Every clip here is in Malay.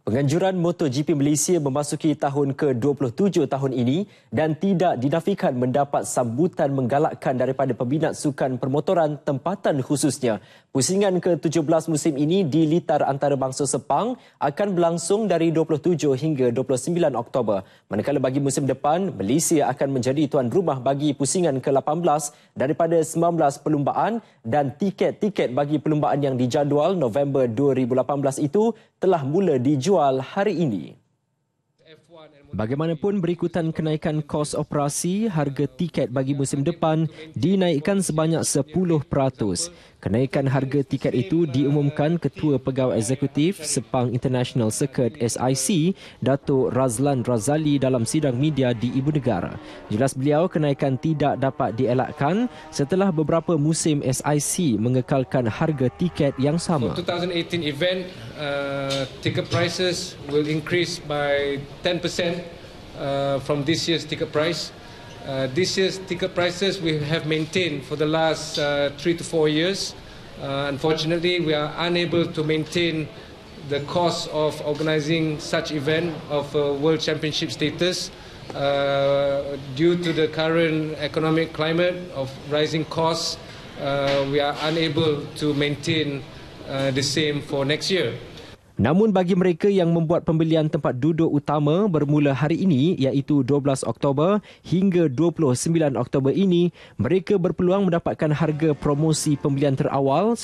Penganjuran MotoGP Malaysia memasuki tahun ke-27 tahun ini dan tidak dinafikan mendapat sambutan menggalakkan daripada peminat sukan permotoran tempatan khususnya. Pusingan ke-17 musim ini di litar antarabangsa Sepang akan berlangsung dari 27 hingga 29 Oktober. Manakala bagi musim depan, Malaysia akan menjadi tuan rumah bagi pusingan ke-18 daripada 19 perlumbaan dan tiket-tiket bagi perlumbaan yang dijadual November 2018 itu telah mula dijual hari ini. Bagaimanapun berikutan kenaikan kos operasi, harga tiket bagi musim depan dinaikkan sebanyak 10%. Kenaikan harga tiket itu diumumkan Ketua Pegawai Eksekutif Sepang International Circuit SIC, Datuk Razlan Razali dalam sidang media di Ibu Negara. Jelas beliau kenaikan tidak dapat dielakkan setelah beberapa musim SIC mengekalkan harga tiket yang sama. For 2018 event, ticket prices will increase by 10% from this year's ticket price. This year's ticket prices we have maintained for the last 3 to 4 years. Unfortunately, we are unable to maintain the cost of organising such event of World Championship status due to the current economic climate of rising costs. We are unable to maintain the same for next year. Namun bagi mereka yang membuat pembelian tempat duduk utama bermula hari ini iaitu 12 Oktober hingga 29 Oktober ini, mereka berpeluang mendapatkan harga promosi pembelian terawal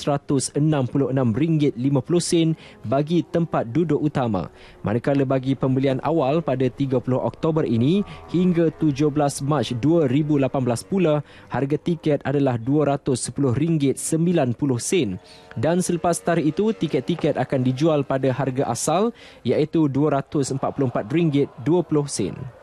RM166.50 bagi tempat duduk utama. Manakala bagi pembelian awal pada 30 Oktober ini hingga 17 Mac 2018 pula, harga tiket adalah RM210.90 dan selepas tarikh itu tiket-tiket akan dijual pada harga asal iaitu RM244.20.